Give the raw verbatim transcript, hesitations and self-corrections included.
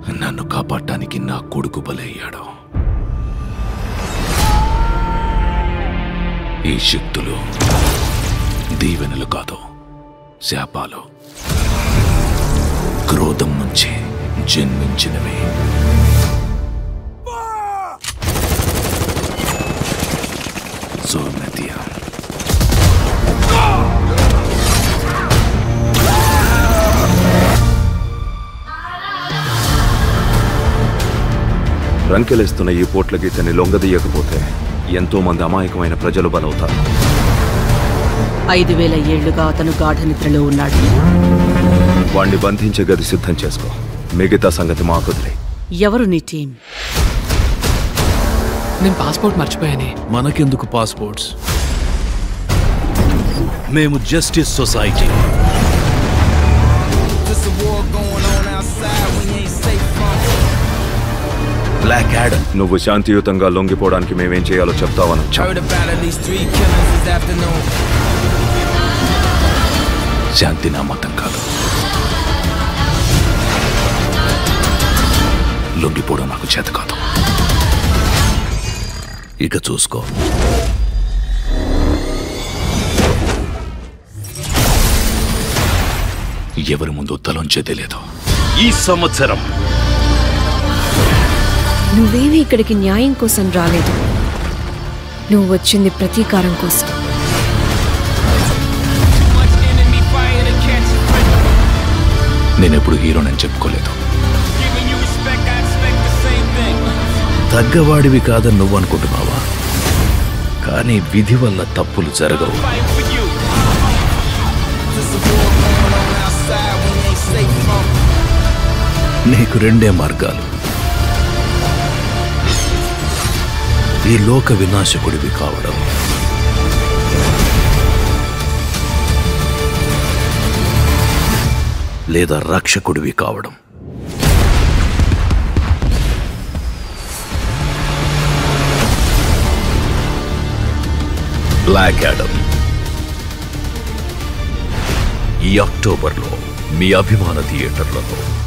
నన్ను కాపాడటానికి నా కొడుకు బలయ్యాడు. ఈ శక్తులు దీవెనలు కాదు, శాపాలు. క్రోధం నుంచి జన్మించినవి. సోమతియా రంకెలేస్తున్న ఈ పోట్ల గీతని లొంగదీయకపోతే ఎంతో మంది అమాయకమైన ప్రజలు బలవుతారు. ఐదు వేల ఏళ్లుగా అతను గాఢ నిద్రలో ఉన్నాడు. వాణ్ణి బంధించే గది సిద్ధం చేసుకో. మిగతా సంగతి మాకుదిలే. ఎవరు నీ టీం? నేను పాస్పోర్ట్ మర్చిపోయానే. మనకెందుకు పాస్పోర్ట్స్? మేము జస్టిస్ సొసైటీ. Black Adam. నువ్వు శాంతియుతంగా లొంగిపోవడానికి మేమేం చేయాలో చెప్తావని శాంతి నా మతం కాదు. లొంగిపోవడం నాకు చేత కాదు. ఇక చూసుకో. ఎవరి ముందు తలొంచేదే లేదు. ఈ సంవత్సరం నువ్వేమీ ఇక్కడికి న్యాయం కోసం రాలేదు. నువ్వు వచ్చింది ప్రతీకారం కోసం. నేనెప్పుడు హీరోనని చెప్పుకోలేదు. తగ్గవాడివి కాదని నువ్వు అనుకుంటున్నావా? కానీ విధి వల్ల తప్పులు జరగవు. నీకు రెండే మార్గాలు. ఈ లోక వినాశకుడివి కావడం, లేదా రక్షకుడివి కావడం. బ్లాక్ యాడమ్ ఈ అక్టోబర్లో మీ అభిమాన థియేటర్లలో.